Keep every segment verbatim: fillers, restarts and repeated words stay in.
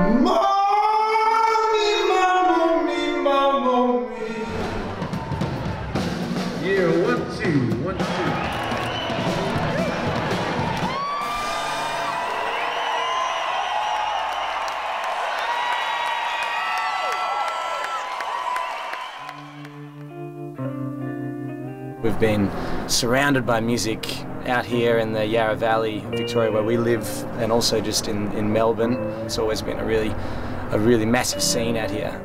Yeah, one, two, one, two. We've been surrounded by music out here in the Yarra Valley of Victoria where we live, and also just in, in Melbourne. It's always been a really, a really massive scene out here.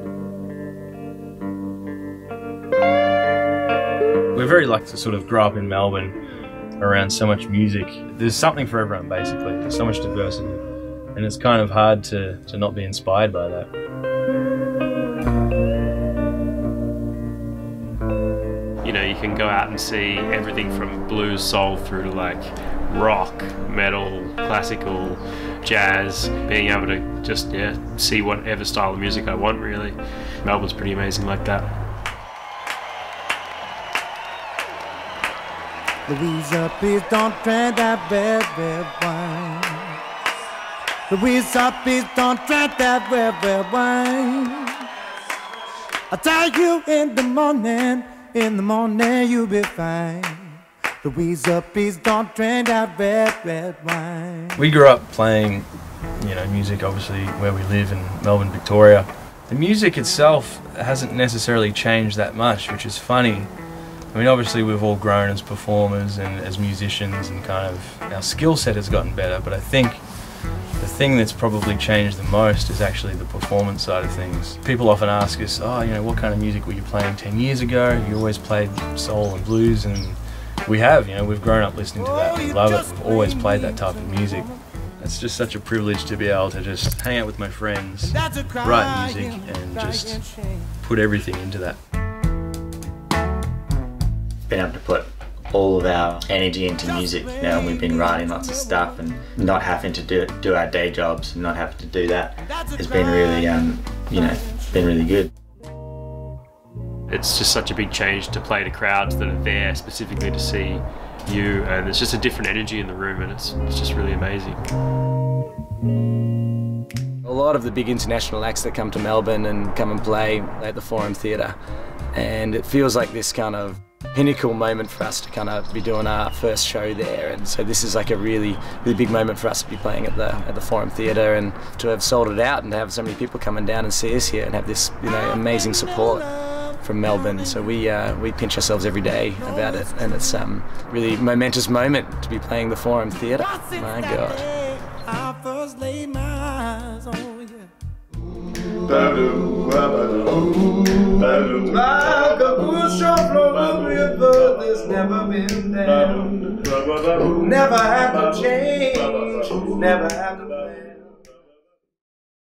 We're very lucky to sort of grow up in Melbourne around so much music. There's something for everyone, basically. There's so much diversity, and it's kind of hard to, to not be inspired by that. You know, you can go out and see everything from blues, soul through to like rock, metal, classical, jazz, being able to just, yeah, see whatever style of music I want, really. Melbourne's pretty amazing like that. Louisa, please don't drink that red, red wine. Louisa, please don't drink that red, red wine. I'll tell you in the morning, in the morning you'll be fine. Louisa, please don't drink that red, red wine. We grew up playing, you know, music obviously where we live in Melbourne, Victoria. The music itself hasn't necessarily changed that much, which is funny. I mean, obviously we've all grown as performers and as musicians, and kind of our skill set has gotten better, but I think the thing that's probably changed the most is actually the performance side of things. People often ask us, oh, you know, what kind of music were you playing ten years ago? You always played soul and blues, and we have, you know, we've grown up listening to that. We love it. We've always played that type of music. It's just such a privilege to be able to just hang out with my friends, write music, and just put everything into that. Been able to put all of our energy into music, you know, and we've been writing lots of stuff, and not having to do do our day jobs and not having to do that has been really, um, you know, been really good. It's just such a big change to play to crowds that are there specifically to see you, and there's just a different energy in the room, and it's, it's just really amazing. A lot of the big international acts that come to Melbourne and come and play at the Forum Theatre, and it feels like this kind of pinnacle moment for us to kind of be doing our first show there, and so this is like a really, really big moment for us to be playing at the at the Forum Theatre, and to have sold it out and to have so many people coming down and see us here and have this, you know, amazing support from Melbourne. So we uh, we pinch ourselves every day about it, and it's um really momentous moment to be playing the Forum Theatre. My God. Like a cushion flowing river that's never been down. Never had to change, never had to